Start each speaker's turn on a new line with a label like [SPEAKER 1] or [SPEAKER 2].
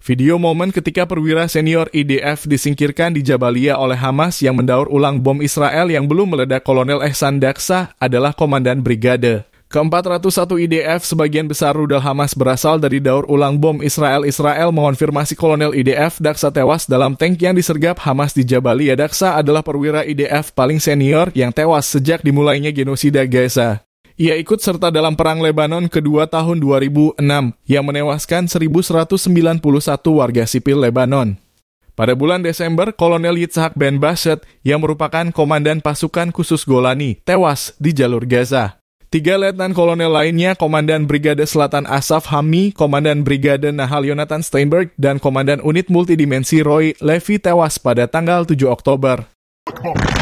[SPEAKER 1] Video momen ketika perwira senior IDF disingkirkan di Jabalia oleh Hamas yang mendaur ulang bom Israel yang belum meledak Kolonel Ehsan Daksa adalah Komandan Brigade. Ke-401 IDF, sebagian besar rudal Hamas berasal dari daur ulang bom Israel. Israel mengonfirmasi Kolonel IDF Daksa tewas dalam tank yang disergap Hamas di Jabalia. Daksa adalah perwira IDF paling senior yang tewas sejak dimulainya genosida Gaza. Ia ikut serta dalam Perang Lebanon kedua tahun 2006 yang menewaskan 1.191 warga sipil Lebanon. Pada bulan Desember, Kolonel Yitzhak Ben Bashet yang merupakan komandan pasukan khusus Golani tewas di jalur Gaza. 3 letnan kolonel lainnya, Komandan Brigade Selatan Asaf Hammi, Komandan Brigade Nahal Yonatan Steinberg, dan Komandan Unit Multidimensi Roy Levy tewas pada tanggal 7 Oktober.